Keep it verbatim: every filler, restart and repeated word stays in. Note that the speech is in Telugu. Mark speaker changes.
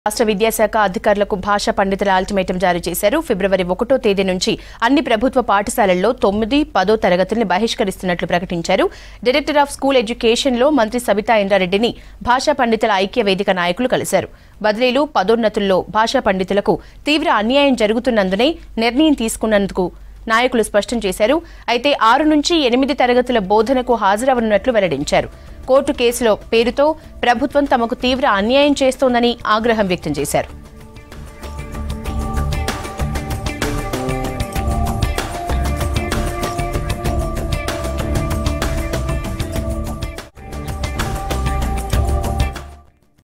Speaker 1: రాష్ట్ర విద్యాశాఖ అధికారులకు భాషా పండితుల అల్టిమేటం జారీ చేశారు. ఫిబ్రవరి ఒకటో తేదీ నుంచి అన్ని ప్రభుత్వ పాఠశాలల్లో తొమ్మిది పదో తరగతుల్ని బహిష్కరిస్తున్నట్లు ప్రకటించారు. డైరెక్టర్ ఆఫ్ స్కూల్ ఎడ్యుకేషన్ లో మంత్రి సబితా ఇంద్రారెడ్డిని భాషా పండితుల ఐక్య వేదిక నాయకులు కలిశారు. బదిలీలు, పదోన్నతుల్లో భాషా పండితులకు తీవ్ర అన్యాయం జరుగుతున్నందునే నిర్ణయం తీసుకున్నందుకు నాయకులు స్పష్టం చేశారు. అయితే ఆరు నుంచి ఎనిమిది తరగతుల బోధనకు హాజరవనున్నట్లు వెల్లడించారు. కోర్టు కేసులో పేరుతో ప్రభుత్వం తమకు తీవ్ర అన్యాయం చేస్తోందని ఆగ్రహం వ్యక్తం చేశారు.